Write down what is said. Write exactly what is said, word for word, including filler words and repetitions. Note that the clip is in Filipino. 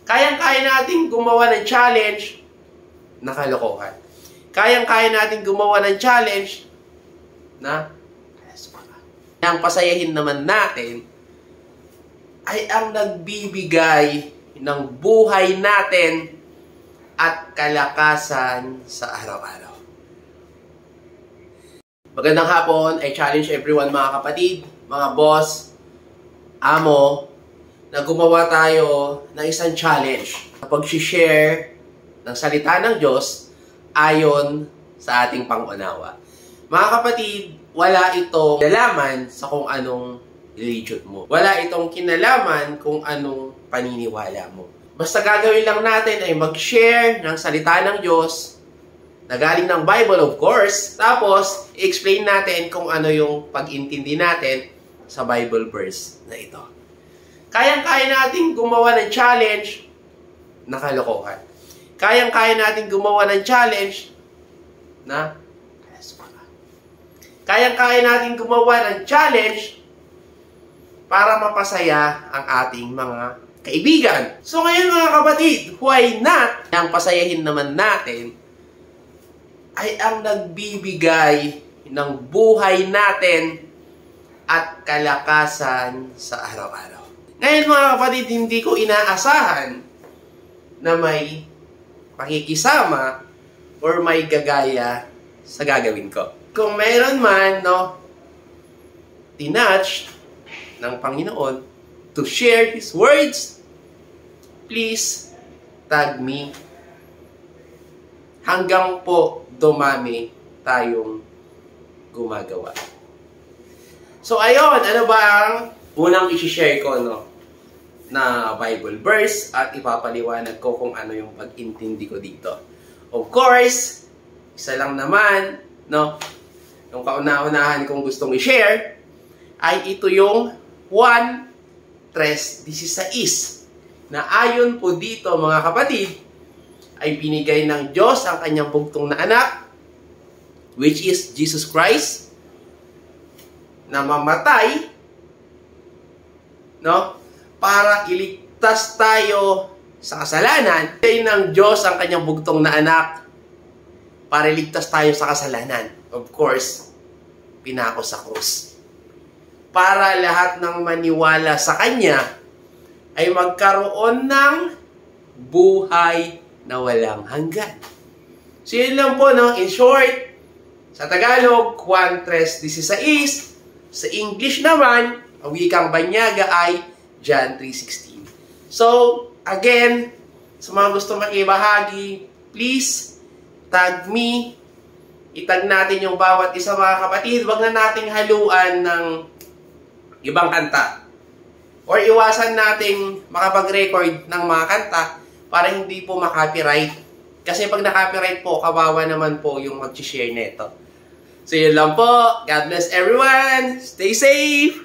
Kayang-kaya natin gumawa ng challenge na kalokohan. Kayang-kaya natin gumawa ng challenge na ang pasayahin naman natin ay ang nagbibigay ng buhay natin at kalakasan sa araw-araw. Magandang hapon, I challenge everyone mga kapatid, mga boss, amo, na gumawa tayo ng isang challenge na pag-share ng salita ng Diyos ayon sa ating pangunawa. Mga kapatid, wala itong kinalaman sa kung anong religion mo. Wala itong kinalaman kung anong paniniwala mo. Basta gagawin lang natin ay mag-share ng salita ng Diyos na galing ng Bible, of course. Tapos, i-explain natin kung ano yung pag-intindi natin sa Bible verse na ito. Kayang-kaya natin gumawa ng challenge na kalokohan. Kayang-kaya natin gumawa ng challenge na Kayang-kaya natin gumawa ng challenge para mapasaya ang ating mga kaibigan. So ngayon mga kapatid, why not? Ang pasayahin naman natin ay ang nagbibigay ng buhay natin at kalakasan sa araw-araw. Ngayon mga kapatid, hindi ko inaasahan na may pakikisama or may gagaya sa gagawin ko. Kung meron man, no, tinatch ng Panginoon to share His words, please tag me hanggang po dumami tayong gumagawa. So, ayun, ano ba ang unang isi-share ko, no, na Bible verse at ipapaliwanag ko kung ano yung pag-intindi ko dito. Of course, isa lang naman, no, yung kauna-unahan kong gustong i-share ay ito yung one tres dieciséis na ayon po dito mga kapatid ay binigay ng Diyos ang kanyang bugtong na anak, which is Jesus Christ, na mamatay, no, para iligtas tayo sa kasalanan. Binigay ng Diyos ang kanyang bugtong na anak para iligtas tayo sa kasalanan. Of course, pinako sa krus. Para lahat ng maniwala sa Kanya ay magkaroon ng buhay na walang hanggan. So yun lang po, no? In short, sa Tagalog, one tres dieciséis. Sa English naman, ang wikang banyaga ay John three sixteen. So, again, sa mga gusto makibahagi, please tag me. Itag natin yung bawat isa mga kapatid. Huwag na nating haluan ng ibang kanta. Or iwasan nating makapag-record ng mga kanta para hindi po makopyright. Kasi pag na-copyright po, kawawa naman po yung mag-share nito. So yun lang po. God bless everyone. Stay safe.